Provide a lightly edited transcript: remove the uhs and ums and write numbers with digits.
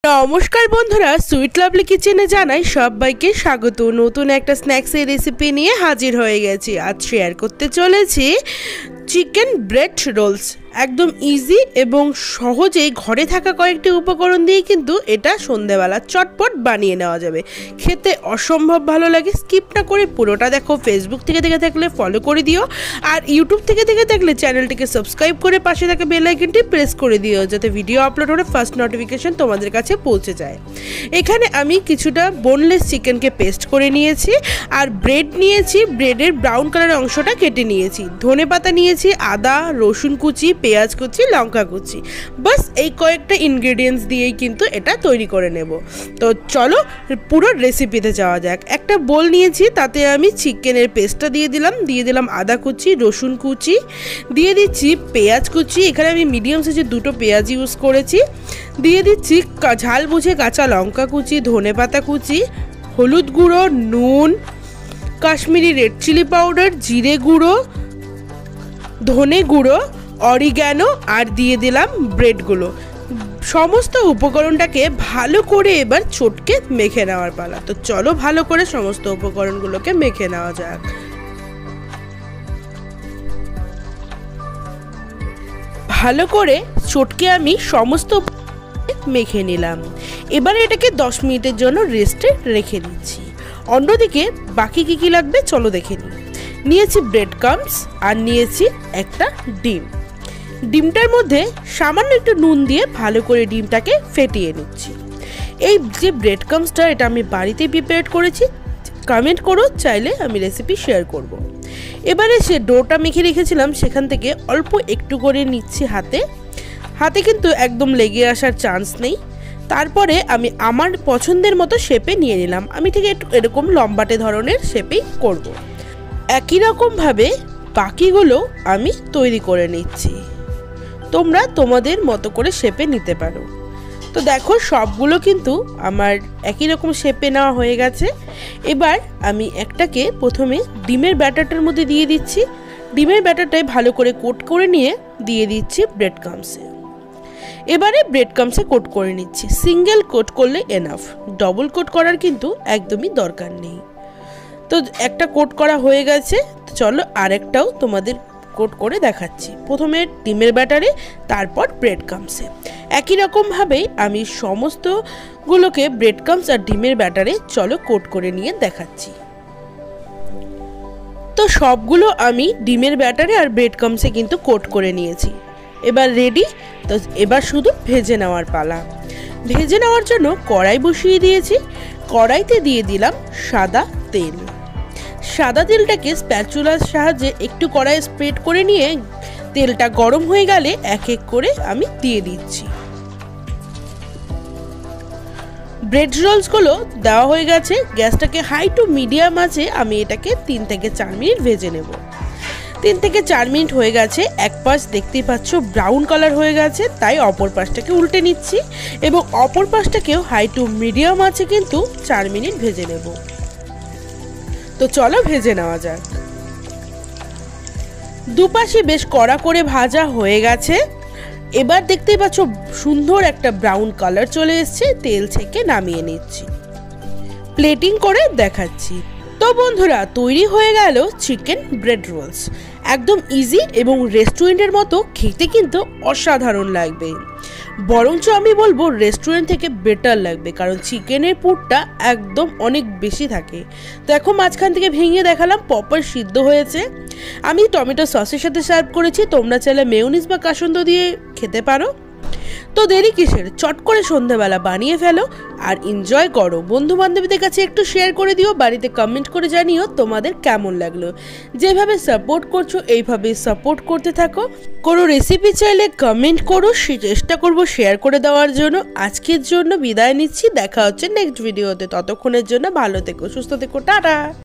নমস্কার বন্ধুরা, sweet lovely কিচেনে জানাই সবাইকে স্বাগত। নতুন একটা স্ন্যাক্সের রেসিপি নিয়ে হাজির হয়ে গেছি। আজ শেয়ার করতে চলেছি চিকেন ব্রেড রোলস। একদম ইজি এবং সহজেই ঘরে থাকা কয়েকটি উপকরণ দিয়ে কিন্তু এটা সন্ধ্যেবেলা চটপট বানিয়ে নেওয়া যাবে। খেতে অসম্ভব ভালো লাগে। স্কিপ না করে পুরোটা দেখো। ফেসবুক থেকে দেখে থাকলে ফলো করে দিও, আর ইউটিউব থেকে দেখে থাকলে চ্যানেলটিকে সাবস্ক্রাইব করে পাশে থাকা বেল আইকনটি প্রেস করে দিও, যাতে ভিডিও আপলোড হলে ফার্স্ট নোটিফিকেশন তোমাদের কাছে পৌঁছে যায়। এখানে আমি কিছুটা বোনলেস চিকেনকে পেস্ট করে নিয়েছি, আর ব্রেড নিয়েছি। ব্রেডের ব্রাউন কালারের অংশটা কেটে নিয়েছি। ধনেপাতা নিয়েছি, আদা, রসুন কুচি, পেঁয়াজ কুচি, লঙ্কা কুচি। বাস এই কয়েকটা ইনগ্রেডিয়েন্টস দিয়েই কিন্তু এটা তৈরি করে নেব। তো চলো পুরো রেসিপিতে যাওয়া যাক। একটা বোল নিয়েছি, তাতে আমি চিকেনের পেস্টটা দিয়ে দিলাম আদা কুচি, রসুন কুচি, দিয়ে দিচ্ছি পেঁয়াজ কুচি। এখানে আমি মিডিয়াম সাইজের দুটো পেঁয়াজ ইউজ করেছি। দিয়ে দিচ্ছি ঝাল বুঝে কাঁচা লঙ্কা কুচি, ধনেপাতা কুচি, হলুদ গুঁড়ো, নুন, কাশ্মীরি রেড চিলি পাউডার, জিরে গুঁড়ো, ধনে গুঁড়ো, অরিগ্যানো, আর দিয়ে দিলাম ব্রেডগুলো। সমস্ত উপকরণটাকে ভালো করে এবার চটকে মেখে নেওয়ার পালা। তো চলো ভালো করে সমস্ত উপকরণগুলোকে মেখে নেওয়া যাক। ভালো করে চটকে আমি সমস্ত মেখে নিলাম। এবার এটাকে 10 মিনিটের জন্য রেস্টে রেখে দিচ্ছি। অন্যদিকে বাকি কি লাগবে চলো দেখে নিই। নিয়েছি ব্রেড ক্রাম্বস, আর নিয়েছি একটা ডিম। ডিমটার মধ্যে সামান্য একটু নুন দিয়ে ভালো করে ডিমটাকে ফেটিয়ে নিচ্ছি। এই যে ব্রেড ক্রাম্বসটা, এটা আমি বাড়িতে প্রিপেয়ার করেছি। কমেন্ট করো, চাইলে আমি রেসিপি শেয়ার করব। এবারে সে ডোটা মেখে রেখেছিলাম, সেখান থেকে অল্প একটু করে নিচ্ছি হাতে কিন্তু একদম লেগে আসার চান্স নেই। তারপরে আমি আমার পছন্দের মতো শেপে নিয়ে নিলাম। আমি ঠিক এরকম লম্বাটে ধরনের শেপেই করব। একই রকমভাবে বাকিগুলো আমি তৈরি করে নিচ্ছি। তোমরা তোমাদের মতো করে শেপে নিতে পারো। তো দেখো সবগুলো কিন্তু আমার একই রকম শেপে নেওয়া হয়ে গেছে। এবার আমি একটাকে প্রথমে ডিমের ব্যাটারটার মধ্যে দিয়ে দিচ্ছি। ডিমের ব্যাটারটায় ভালো করে কোট করে নিয়ে দিয়ে দিচ্ছি ব্রেড ক্রাম্বসে। এবারে ব্রেড ক্রাম্বসে কোট করে নিচ্ছি। সিঙ্গেল কোট করলে এনাফ, ডবল কোট করার কিন্তু একদমই দরকার নেই। তো একটা কোট করা হয়ে গেছে, চলো আরেকটাও তোমাদের কোট করে দেখাচ্ছি। প্রথমে ডিমের ব্যাটারে, তারপর ব্রেড ক্রাম্বসে। একই রকমভাবেই আমি সমস্তগুলোকে ব্রেড ক্রাম্বস আর ডিমের ব্যাটারে চলো কোট করে নিয়ে দেখাচ্ছি। তো সবগুলো আমি ডিমের ব্যাটারে আর ব্রেড ক্রাম্বসে কিন্তু কোট করে নিয়েছি। এবার রেডি। তো এবার শুধু ভেজে নেওয়ার পালা। ভেজে নেওয়ার জন্য কড়াই বসিয়ে দিয়েছি। কড়াইতে দিয়ে দিলাম সাদা তেল। সাদা তেলটাকে স্প্যাচুলার সাহায্যে একটু কড়াইয়ে স্প্রেড করে নিয়ে তেলটা গরম হয়ে গেলে এক এক করে আমি দিয়ে দিচ্ছি। ব্রেড রোলসগুলো দেওয়া হয়ে গেছে। গ্যাসটাকে হাই টু মিডিয়াম আছে আমি এটাকে 3 থেকে 4 মিনিট ভেজে নেব। 3 থেকে 4 মিনিট হয়ে গেছে। এক পাশ দেখতেই পাচ্ছ ব্রাউন কালার হয়ে গেছে, তাই অপর পাশটাকে উল্টে নিচ্ছি এবং অপর পাশটাকেও হাই টু মিডিয়াম আছে কিন্তু 4 মিনিট ভেজে নেব। তো চলো ভেজে নেওয়া যাক। দুপাশে বেশ কড়া করে ভাজা হয়ে গেছে। এবার দেখতেই পাচ্ছ সুন্দর একটা ব্রাউন কালার চলে এসেছে। তেল থেকে নামিয়ে নিচ্ছি, প্লেটিং করে দেখাচ্ছি। তো বন্ধুরা, তৈরি হয়ে গেল চিকেন ব্রেড রোলস। একদম ইজি এবং রেস্টুরেন্টের মতো খেতে কিন্তু অসাধারণ লাগবে। বরঞ্চ আমি বলবো রেস্টুরেন্ট থেকে বেটার লাগবে, কারণ চিকেনের পুরটা একদম অনেক বেশি থাকে। দেখো মাঝখান থেকে ভেঙে দেখালাম, প্রপার সিদ্ধ হয়েছে। আমি টমেটো সসের সাথে সার্ভ করেছি। তোমরা চাইলে মেয়োনিজ বা কাসুন্দ দিয়ে খেতে পারো। তো দেরি কিসের, চট করে সন্ধ্যাবেলা বানিয়ে ফেলো আর এনজয় করো। বন্ধু বান্ধবীদের কাছে একটু শেয়ার করে দিও। বাড়িতে কমেন্ট করে জানিও তোমাদের কেমন লাগলো। যেভাবে সাপোর্ট করছো এইভাবে সাপোর্ট করতে থাকো। কোনো রেসিপি চাইলে কমেন্ট করো, চেষ্টা করবো শেয়ার করে দেওয়ার জন্য। আজকের জন্য বিদায় নিচ্ছি। দেখা হচ্ছে নেক্সট ভিডিওতে। ততক্ষণের জন্য ভালো থেকো, সুস্থ থেকো, টাটা।